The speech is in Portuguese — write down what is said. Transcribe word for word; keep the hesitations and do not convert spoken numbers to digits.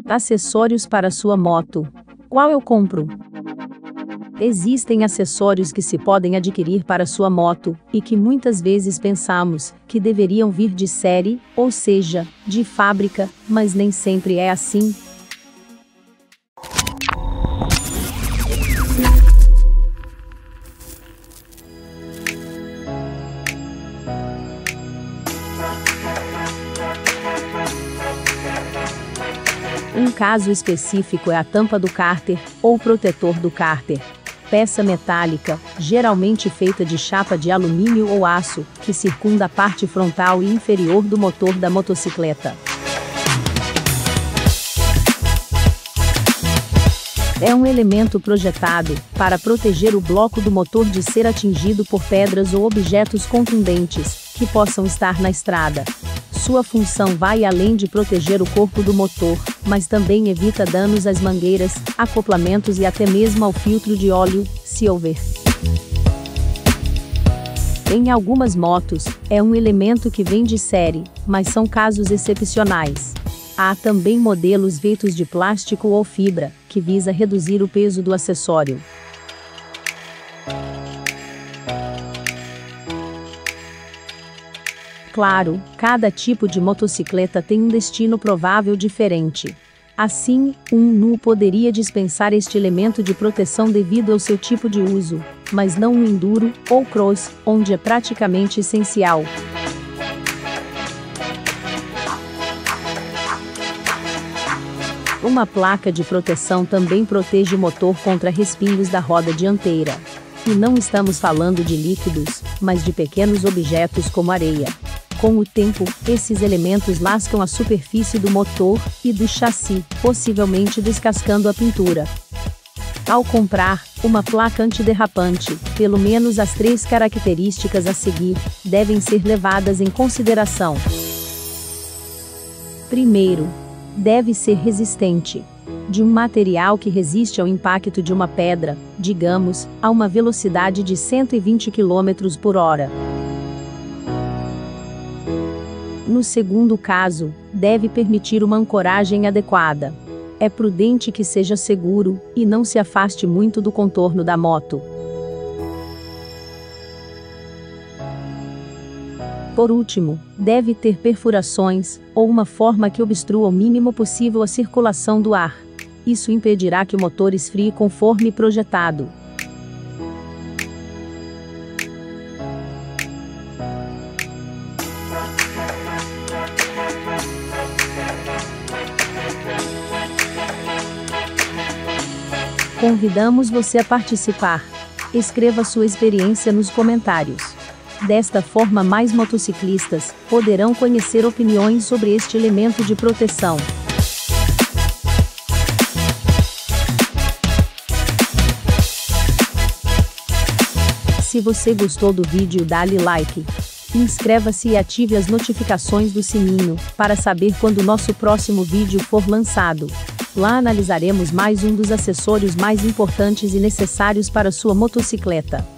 Acessórios para sua moto. Qual eu compro? Existem acessórios que se podem adquirir para sua moto, e que muitas vezes pensamos que deveriam vir de série, ou seja, de fábrica, mas nem sempre é assim. Um caso específico é a tampa do cárter, ou protetor do cárter. Peça metálica, geralmente feita de chapa de alumínio ou aço, que circunda a parte frontal e inferior do motor da motocicleta. É um elemento projetado para proteger o bloco do motor de ser atingido por pedras ou objetos contundentes, que possam estar na estrada. Sua função vai além de proteger o corpo do motor, mas também evita danos às mangueiras, acoplamentos e até mesmo ao filtro de óleo, se houver. Em algumas motos, é um elemento que vem de série, mas são casos excepcionais. Há também modelos feitos de plástico ou fibra, que visa reduzir o peso do acessório. Claro, cada tipo de motocicleta tem um destino provável diferente. Assim, um Nu poderia dispensar este elemento de proteção devido ao seu tipo de uso, mas não um Enduro ou Cross, onde é praticamente essencial. Uma placa de proteção também protege o motor contra respingos da roda dianteira. E não estamos falando de líquidos, mas de pequenos objetos como areia. Com o tempo, esses elementos lascam a superfície do motor e do chassi, possivelmente descascando a pintura. Ao comprar uma placa antiderrapante, pelo menos as três características a seguir devem ser levadas em consideração. Primeiro, deve ser resistente. De um material que resiste ao impacto de uma pedra, digamos, a uma velocidade de cento e vinte quilômetros por hora. No segundo caso, deve permitir uma ancoragem adequada. É prudente que seja seguro, e não se afaste muito do contorno da moto. Por último, deve ter perfurações, ou uma forma que obstrua o mínimo possível a circulação do ar. Isso impedirá que o motor esfrie conforme projetado. Convidamos você a participar. Escreva sua experiência nos comentários. Desta forma, mais motociclistas poderão conhecer opiniões sobre este elemento de proteção. Se você gostou do vídeo, dá-lhe like. Inscreva-se e ative as notificações do sininho, para saber quando o nosso próximo vídeo for lançado. Lá analisaremos mais um dos acessórios mais importantes e necessários para sua motocicleta.